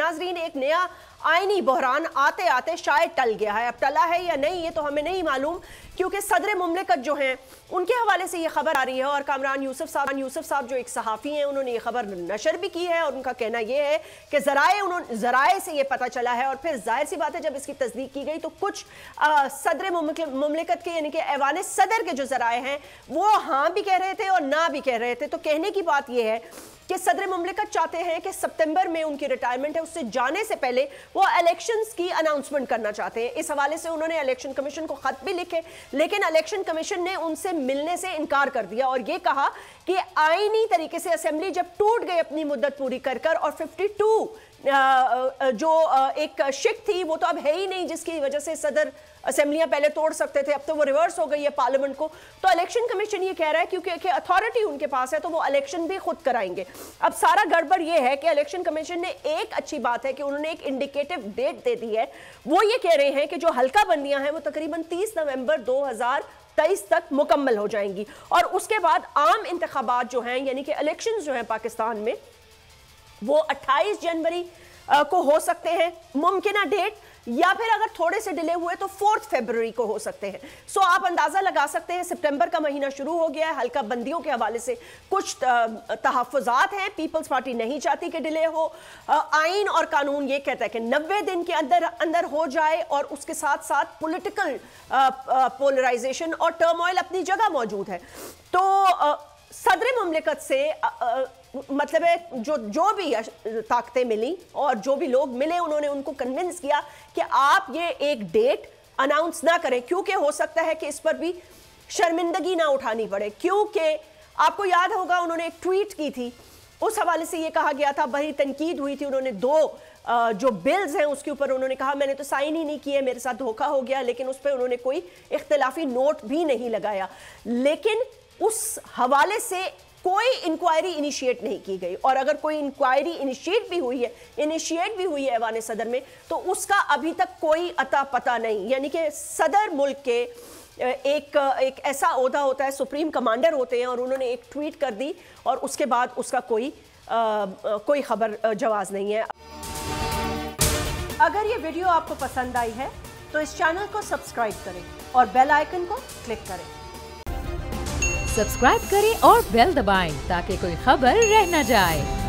नाजरीन, एक नया आईनी बहरान आते आते शायद टल गया है। अब टला है या नहीं ये तो हमें नहीं मालूम, क्योंकि सदर मुमलिकत जो हैं उनके हवाले से ये खबर आ रही है और कामरान यूसुफ साहब जो एक सहाफ़ी हैं उन्होंने ये खबर नशर भी की है और उनका कहना ये है कि ज़राए से ये पता चला है। और फिर जाहिर सी बात है जब इसकी तस्दीक की गई तो कुछ सदर मुमलिकत के यानी कि ऐवान सदर के जो ज़राए हैं वो हाँ भी कह रहे थे और ना भी कह रहे थे। तो कहने की बात यह है कि सदर मुमलिकत चाहते हैं कि सितंबर में उनकी रिटायरमेंट है, उससे जाने से पहले वो इलेक्शंस की अनाउंसमेंट करना चाहते हैं। इस हवाले से उन्होंने इलेक्शन कमीशन को खत भी लिखे, लेकिन इलेक्शन कमीशन ने उनसे मिलने से इनकार कर दिया और ये कहा कि आईनी तरीके से असेंबली जब टूट गई अपनी मुद्दत पूरी कर और 52 जो एक शिक थी वो तो अब है ही नहीं, जिसकी वजह से सदर असेंबलियां पहले तोड़ सकते थे, अब तो वो रिवर्स हो गई है पार्लियामेंट को। तो इलेक्शन कमीशन ये कह रहा है क्योंकि अथॉरिटी उनके पास है तो वो इलेक्शन भी खुद कराएंगे। अब सारा गड़बड़ ये है कि इलेक्शन कमीशन ने एक अच्छी बात है कि उन्होंने एक इंडिकेटिव डेट दे दी है। वो ये कह रहे हैं कि जो हल्का बंदियां हैं वो तकरीबन 30 नवंबर 2023 तक मुकम्मल हो जाएंगी और उसके बाद आम इंतखाबात जो हैं यानी कि इलेक्शन जो हैं पाकिस्तान में वो 28 जनवरी को हो सकते हैं मुमकिना डेट, या फिर अगर थोड़े से डिले हुए तो 4 फरवरी को हो सकते हैं। सो आप अंदाजा लगा सकते हैं सितंबर का महीना शुरू हो गया है। हल्का बंदियों के हवाले से कुछ तहफ़्फ़ुज़ात हैं, पीपल्स पार्टी नहीं चाहती कि डिले हो। आइन और कानून ये कहता है कि 90 दिन के अंदर हो जाए और उसके साथ साथ पॉलिटिकल पोलराइजेशन और टर्मोइल अपनी जगह मौजूद है। तो सदर मुमलिकत से मतलब है जो भी ताकतें मिली और जो भी लोग मिले उन्होंने उनको कन्विंस किया कि आप ये एक डेट अनाउंस ना करें, क्योंकि हो सकता है कि इस पर भी शर्मिंदगी ना उठानी पड़े। क्योंकि आपको याद होगा उन्होंने एक ट्वीट की थी, उस हवाले से ये कहा गया था, बड़ी तनकीद हुई थी। उन्होंने 2 जो बिल्स हैं उसके ऊपर उन्होंने कहा मैंने तो साइन ही नहीं किए, मेरे साथ धोखा हो गया, लेकिन उस पर उन्होंने कोई इख्तिलाफी नोट भी नहीं लगाया। लेकिन उस हवाले से कोई इंक्वायरी इनिशिएट नहीं की गई और अगर कोई इंक्वायरी इनिशिएट भी हुई है ऐवान सदर में तो उसका अभी तक कोई अता पता नहीं। यानी कि सदर मुल्क के एक ऐसा ओहदा होता है, सुप्रीम कमांडर होते हैं और उन्होंने एक ट्वीट कर दी और उसके बाद उसका कोई खबर जवाज नहीं है। अगर ये वीडियो आपको पसंद आई है तो इस चैनल को सब्सक्राइब करें और बेल आइकन को क्लिक करें। सब्सक्राइब करें और बेल दबाएं ताकि कोई खबर रह न जाए।